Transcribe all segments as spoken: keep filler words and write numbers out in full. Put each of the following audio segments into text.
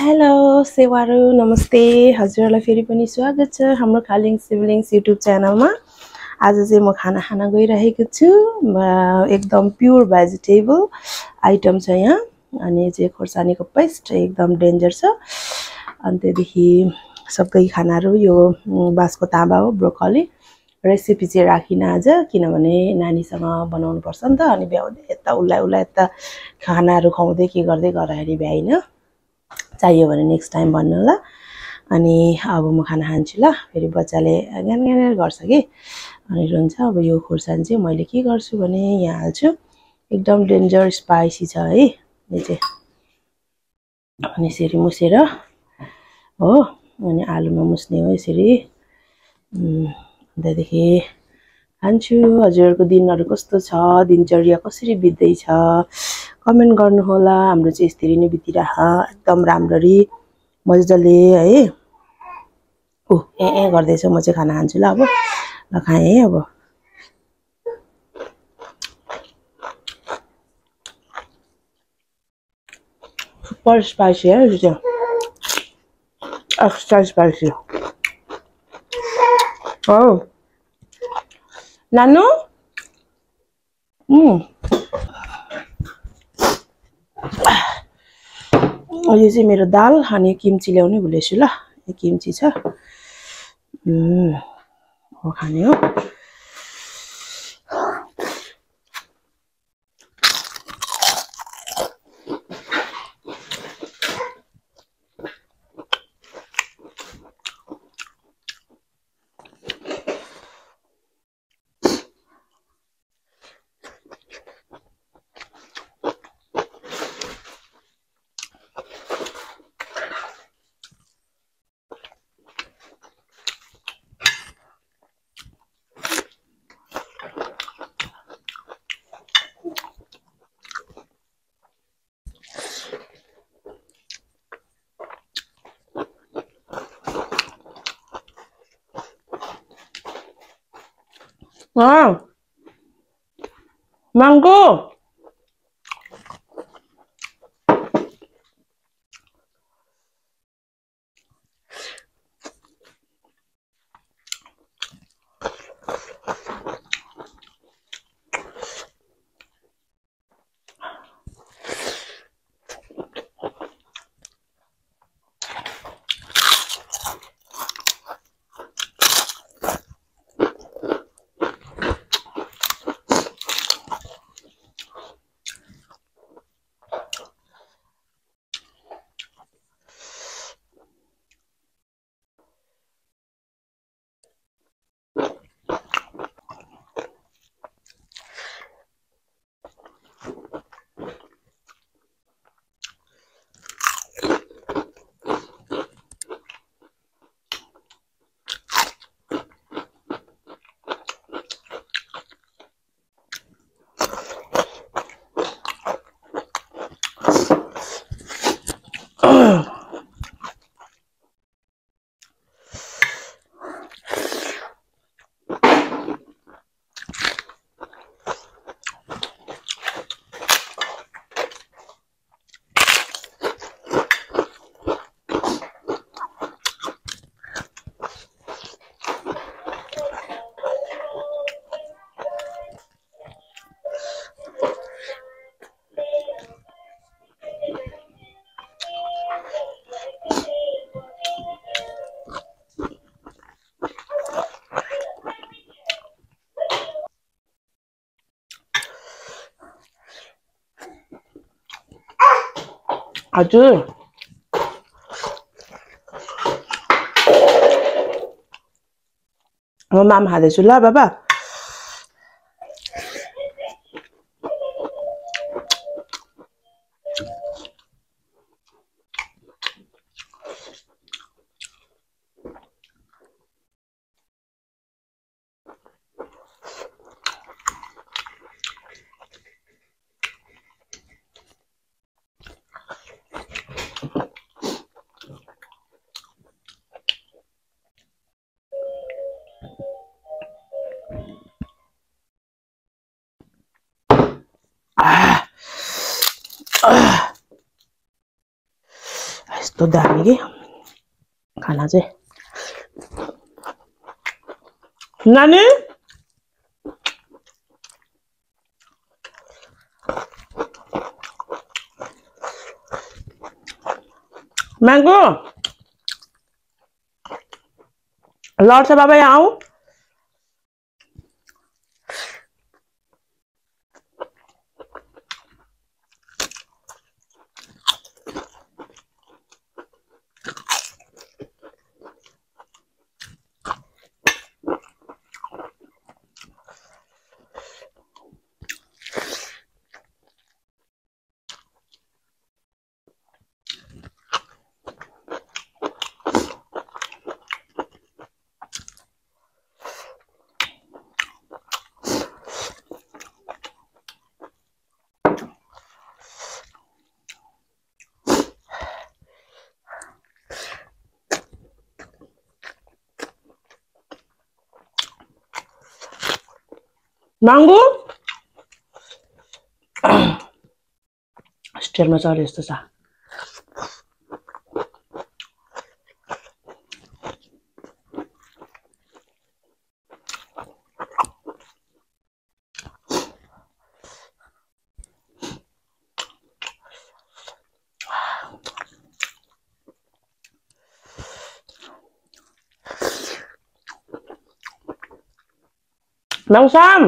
Hello सेवारु नमस्ते हजुरलाई फेरि पनि स्वागत छ हाम्रो खालिङ सिबलिङ्स युट्युब च्यानलमा। आज चाहिँ म खाना खान गइरहेको छु। एकदम प्योर भेजिटेबल आइटम छ यहाँ। अनि चाहिँ खोर्सानीको पेस्ट एकदम डेन्जर छ। अनि त्यसदेखि सबै खानाहरू यो बाँसको ताँबा हो, ब्रोकली रेसिपी चाहिँ राखिन आज, किनभने नानीसँग बनाउनु पर्छ नि त। अनि भ्याउँदै यता उसलाई उसलाई यता खानाहरू खुवाउँदै के गर्दै गर्दाखेरि भ्याइन, चाहियो भने नेक्स्ट टाइम भन्नु ल। अनि अब म खाना खान्छु ल। फेरि बच्चाले ग्यान ग्यान गर्छ कि अनि रुन्छ। अब यो खुर्सानी चाहिँ मैले के गर्छु भने यहाँ हाल्छु। एकदम डेन्जर स्पाइसी छ है यो चाहिँ। अनि यसरी मुसेर हो, अनि आलुमा मुस्ने हो यसरी। त्यहाँदेखि खान्छु। हजुरहरूको दिनहरू कस्तो छ, दिनचर्या कसरी बित्दैछ कमेन्ट गर्नुहोला। हाम्रो चाहिँ यसरी नै बितिरह एकदम राम्ररी मजाले है। ओ ए ए गर्दैछ, म चाहिँ खाना खान्छु ल। अब ल खाएँ है। अब सुपर स्पाइसी है यो चाहिँ, एक्स्ट्रा स्पाइसी हो नानु। उम् यो चाहिँ मेरो दाल अनि किम्ची ल्याउनै भुलेछु ल। यो किम्ची छ, हो खाने हो। हाँ मांगो हजुर। म माम खाँदैछु ल बाबा। यस्तो दामी के खाना चाहिँ नानी म्याङ्गो लड्छ बाबा यहाँ आऊ माङ्गो स्टेलमा चढे जस्तो छ Langsam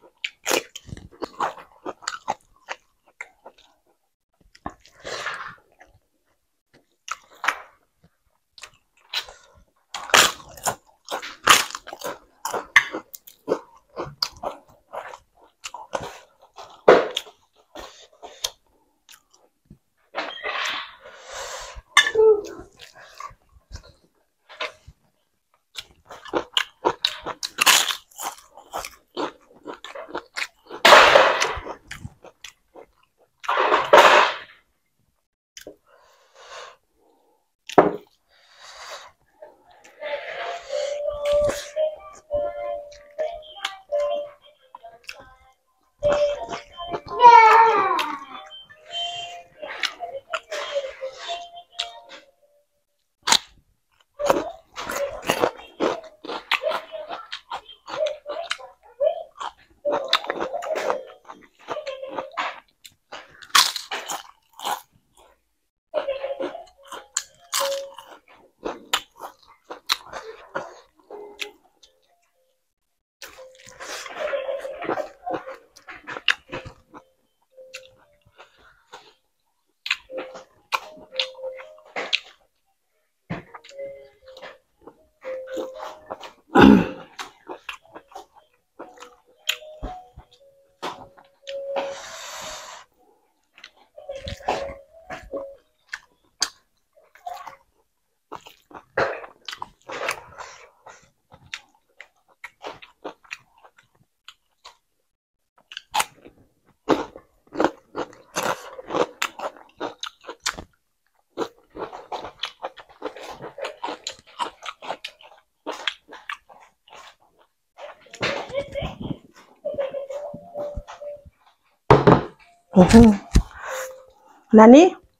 नानी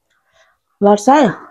लड्छ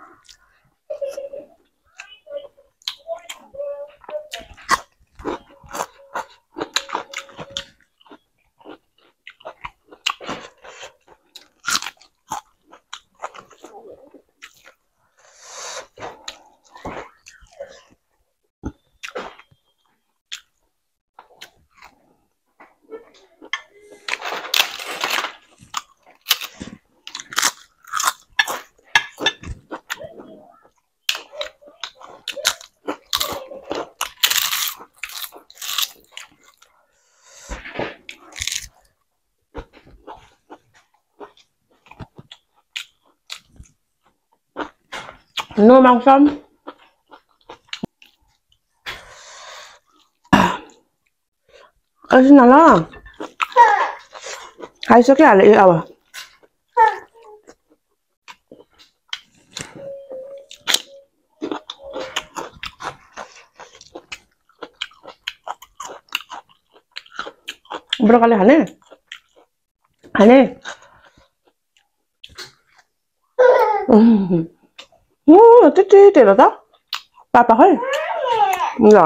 No mangsam Kasi na lang खाइसक्यो हाले अब ब्रोकली खाने खाने हम्म त्यति तेरो त पापा खै ल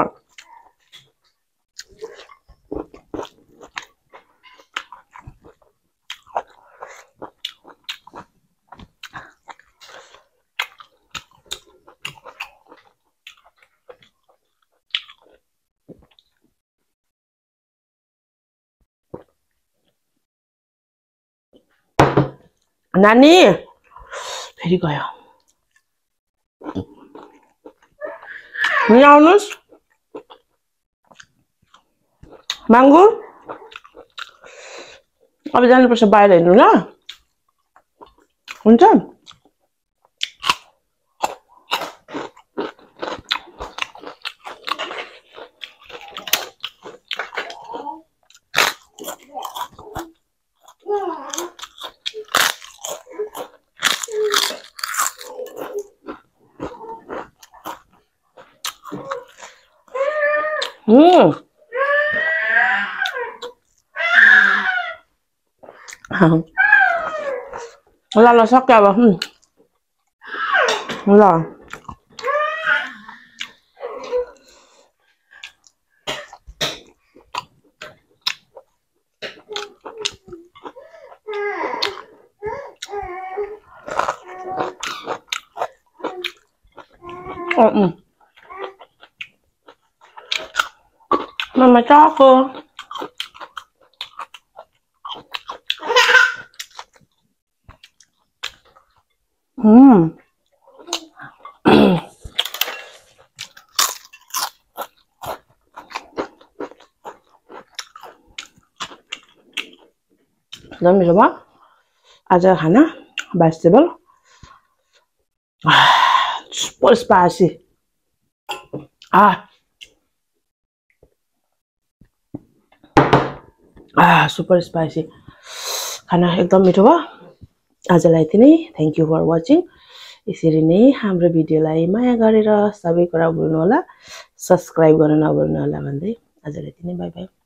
नानी फेरि गयो यहाँ आउनुहोस् माङ्गु अब जानुपर्छ बाहिर हेर्नु ल हुन्छ हम्म ल ल सक्यो अब ल Mm. Mama Choco. Hmm. Dami coba. Aja खाना vegetable. Super spicy. Ah. Ah, super spicy. खाना एकदम मिठो भयो आजलाई यति नै थ्यांक यू फर वाचिङ यसरी नै हाम्रो भिडियोलाई माया गरेर सबै कुरा भुल्नु होला सब्स्क्राइब गर्न नभुल्नु होला भन्दै आजलाई यति नै बाइ बाइ